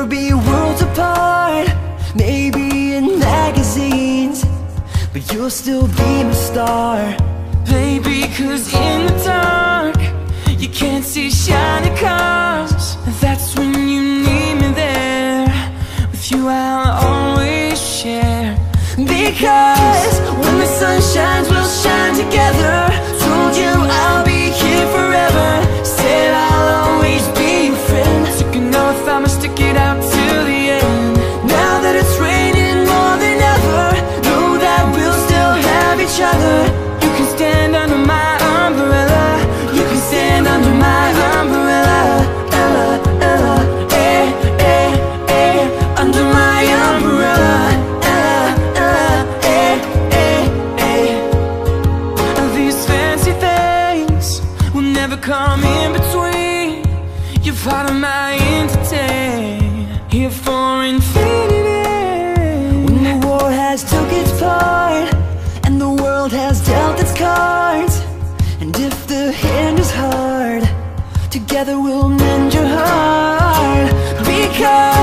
be worlds apart, maybe in magazines, but you'll still be my star. Baby, 'cause in the dark you can't see shiny cars. That's when you need me there. With you I'll always share. Because when the sun shines, we'll shine together. Told you I'll be here forever. Said I'll always be your friend. Took an oath I'ma stick it out till the end. Now that it's raining more than ever, know that we'll still have each other. You can stand under my umbrella. You can stand under my umbrella. Ella, Ella, eh, eh, eh. Under my umbrella. Ella, Ella, eh, eh, eh. These fancy things will never come in between. You're part of my entity, here for infinity. When the war has took its part and the world has dealt its cards, and if the hand is hard, together we'll mend your heart. Because